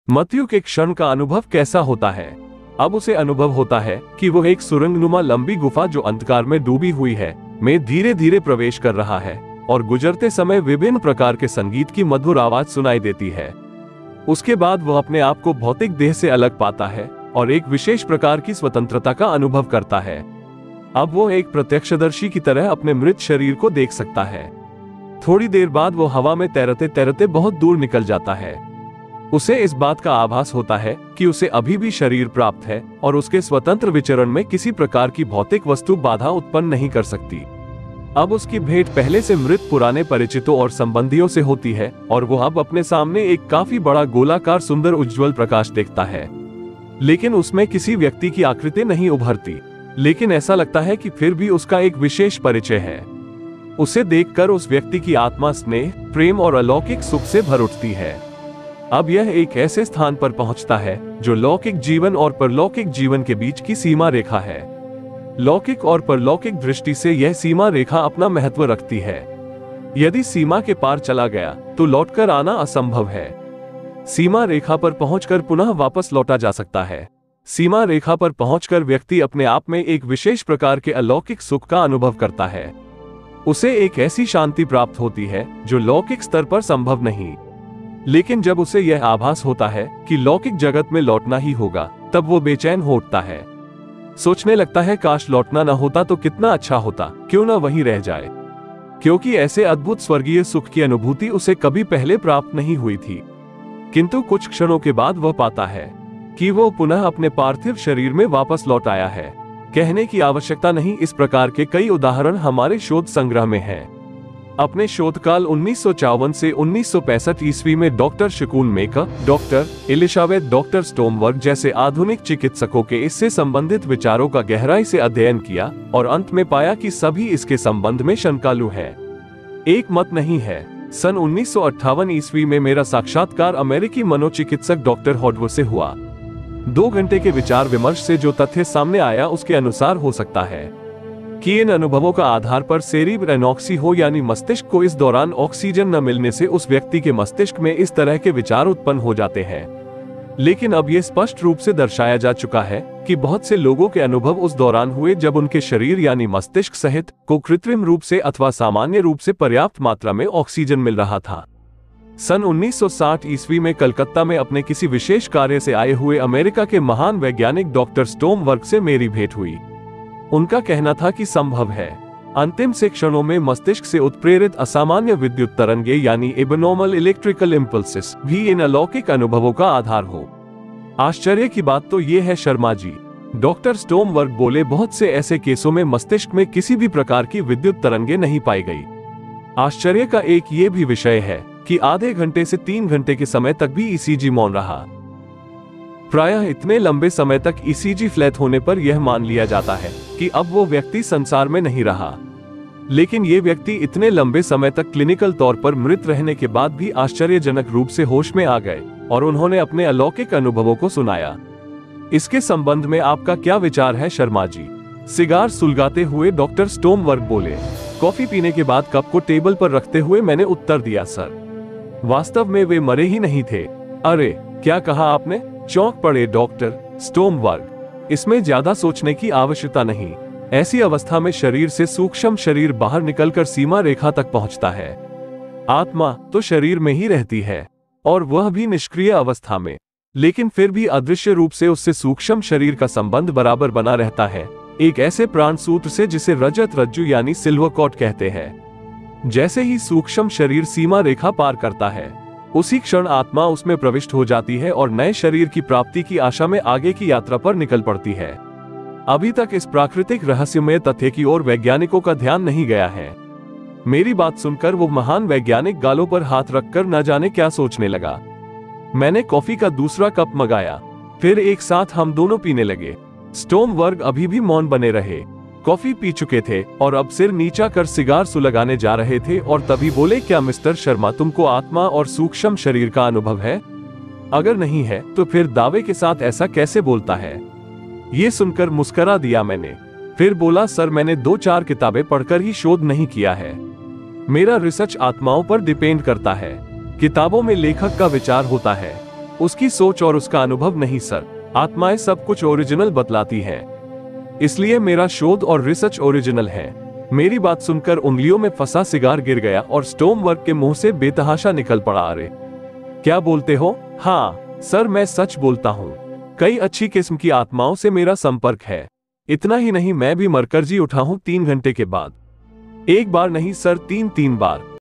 मत्यु के क्षण का अनुभव कैसा होता है? अब उसे अनुभव होता है कि वो एक सुरंगनुमा लंबी गुफा जो अंधकार में डूबी हुई है में धीरे धीरे प्रवेश कर रहा है और गुजरते समय विभिन्न प्रकार के संगीत की मधुर आवाज सुनाई देती है। उसके बाद वह अपने आप को भौतिक देह से अलग पाता है और एक विशेष प्रकार की स्वतंत्रता का अनुभव करता है। अब वो एक प्रत्यक्षदर्शी की तरह अपने मृत शरीर को देख सकता है। थोड़ी देर बाद वो हवा में तैरते तैरते बहुत दूर निकल जाता है। उसे इस बात का आभास होता है कि उसे अभी भी शरीर प्राप्त है और उसके स्वतंत्र विचरण में किसी प्रकार की भौतिक वस्तु बाधा उत्पन्न नहीं कर सकती। अब उसकी भेंट पहले से मृत पुराने परिचितों और संबंधियों से होती है और वो अब अपने सामने एक काफी बड़ा गोलाकार सुंदर उज्ज्वल प्रकाश देखता है, लेकिन उसमें किसी व्यक्ति की आकृति नहीं उभरती। लेकिन ऐसा लगता है कि फिर भी उसका एक विशेष परिचय है। उसे देखकर उस व्यक्ति की आत्मा स्नेह, प्रेम और अलौकिक सुख से भर उठती है। अब यह एक ऐसे स्थान पर पहुंचता है जो लौकिक जीवन और परलौकिक जीवन के बीच की सीमा रेखा है। लौकिक और परलौकिक दृष्टि से यह सीमा रेखा अपना महत्व रखती है। यदि सीमा के पार चला गया तो लौटकर आना असंभव है। सीमा रेखा पर पहुंचकर पुनः वापस लौटा जा सकता है। सीमा रेखा पर पहुंचकर व्यक्ति अपने आप में एक विशेष प्रकार के अलौकिक सुख का अनुभव करता है। उसे एक ऐसी शांति प्राप्त होती है जो लौकिक स्तर पर संभव नहीं। लेकिन जब उसे यह आभास होता है कि लौकिक जगत में लौटना ही होगा, तब वो बेचैन हो उठता है। सोचने लगता है काश लौटना न होता तो कितना अच्छा होता, क्यों न वहीं रह जाए, क्योंकि ऐसे अद्भुत स्वर्गीय सुख की अनुभूति उसे कभी पहले प्राप्त नहीं हुई थी। किंतु कुछ क्षणों के बाद वह पाता है कि वो पुनः अपने पार्थिव शरीर में वापस लौट आया है। कहने की आवश्यकता नहीं, इस प्रकार के कई उदाहरण हमारे शोध संग्रह में हैं। अपने शोधकाल 1954 से 1965 ईस्वी में डॉक्टर शकुन मेकर, डॉक्टर एलिजाबेथ, डॉक्टर स्टोमवर्ग जैसे आधुनिक चिकित्सकों के इससे संबंधित विचारों का गहराई से अध्ययन किया और अंत में पाया कि सभी इसके संबंध में शंकालु हैं। एक मत नहीं है। सन 1958 ईस्वी में मेरा साक्षात्कार अमेरिकी मनोचिकित्सक डॉक्टर हॉडवर से हुआ। 2 घंटे के विचार विमर्श से जो तथ्य सामने आया उसके अनुसार हो सकता है कि इन अनुभवों का आधार पर सेरिब्रल एनॉक्सी हो, यानी मस्तिष्क को इस दौरान ऑक्सीजन न मिलने से उस व्यक्ति के मस्तिष्क में इस तरह के विचार उत्पन्न हो जाते हैं। लेकिन अब यह स्पष्ट रूप से दर्शाया जा चुका है कि बहुत से लोगों के अनुभव उस दौरान हुए जब उनके शरीर यानी मस्तिष्क सहित को कृत्रिम रूप से अथवा सामान्य रूप से पर्याप्त मात्रा में ऑक्सीजन मिल रहा था। सन 1960 ईस्वी में कलकत्ता में अपने किसी विशेष कार्य से आए हुए अमेरिका के महान वैज्ञानिक डॉक्टर स्टोमवर्ग से मेरी भेंट हुई। उनका कहना था कि संभव है अंतिम से क्षणों में मस्तिष्क से उत्प्रेरित असामान्य विद्युत तरंगे यानी एबनॉर्मल इलेक्ट्रिकल इम्पल्सेस भी इन अलौकिक अनुभवों का आधार हो। आश्चर्य की बात तो ये है शर्मा जी, डॉक्टर स्टोमवर्ग बोले, बहुत से ऐसे केसों में मस्तिष्क में किसी भी प्रकार की विद्युत तरंगे नहीं पाई गई। आश्चर्य का एक ये भी विषय है कि आधे घंटे से 3 घंटे के समय तक भी ईसीजी मौन रहा। प्रायः इतने लंबे समय तक ईसीजी फ्लैट होने पर यह मान लिया जाता है कि अब वो व्यक्ति संसार में नहीं रहा। लेकिन ये व्यक्ति इतने लंबे समय तक क्लिनिकल तौर पर मृत रहने के बाद भी आश्चर्यजनक रूप से होश में आ गए और उन्होंने अपने अलौकिक अनुभवों को सुनाया। इसके संबंध में आपका क्या विचार है शर्मा जी? सिगार सुलगाते हुए डॉक्टर स्टोमवर्ग बोले। कॉफी पीने के बाद कप को टेबल पर रखते हुए मैंने उत्तर दिया, सर, वास्तव में वे मरे ही नहीं थे। अरे, क्या कहा आपने? चौंक पड़े डॉक्टर स्टोमवर्ग। इसमें ज्यादा सोचने की आवश्यकता नहीं। ऐसी अवस्था में शरीर से सूक्ष्म शरीर बाहर निकलकर सीमा रेखा तक पहुंचता है। आत्मा तो शरीर में ही रहती है और वह भी निष्क्रिय अवस्था में, लेकिन फिर भी अदृश्य रूप से उससे सूक्ष्म शरीर का संबंध बराबर बना रहता है, एक ऐसे प्राण सूत्र से जिसे रजत रज्जु यानी सिल्वर कॉर्ड कहते हैं। जैसे ही सूक्ष्म शरीर सीमा रेखा पार करता है, उसी क्षण आत्मा उसमें प्रविष्ट हो जाती है और नए शरीर की प्राप्ति की आशा में आगे की यात्रा पर निकल पड़ती है। अभी तक इस प्राकृतिक रहस्यमय तथ्य की ओर वैज्ञानिकों का ध्यान नहीं गया है। मेरी बात सुनकर वो महान वैज्ञानिक गालों पर हाथ रखकर न जाने क्या सोचने लगा। मैंने कॉफी का दूसरा कप मंगाया, फिर एक साथ हम दोनों पीने लगे। स्टोमवर्ग अभी भी मौन बने रहे। कॉफी पी चुके थे और अब सिर नीचा कर सिगार सुलगाने जा रहे थे और तभी बोले, क्या मिस्टर शर्मा तुमको आत्मा और सूक्ष्म शरीर का अनुभव है? अगर नहीं है तो फिर दावे के साथ ऐसा कैसे बोलता है? ये सुनकर मुस्करा दिया मैंने। फिर बोला, सर, मैंने 2-4 किताबें पढ़कर ही शोध नहीं किया है। मेरा रिसर्च आत्माओं पर डिपेंड करता है। किताबों में लेखक का विचार होता है, उसकी सोच और उसका अनुभव नहीं सर, आत्माएं सब कुछ ओरिजिनल बतलाती हैं। इसलिए मेरा शोध और रिसर्च ओरिजिनल है। मेरी बात सुनकर उंगलियों में फंसा सिगार गिर गया और स्टोमवर्क के मुंह से बेतहाशा निकल पड़ा। अरे क्या बोलते हो? हाँ सर, मैं सच बोलता हूँ। कई अच्छी किस्म की आत्माओं से मेरा संपर्क है। इतना ही नहीं, मैं भी मरकरी उठा हूँ 3 घंटे के बाद। एक बार नहीं सर, 3 बार।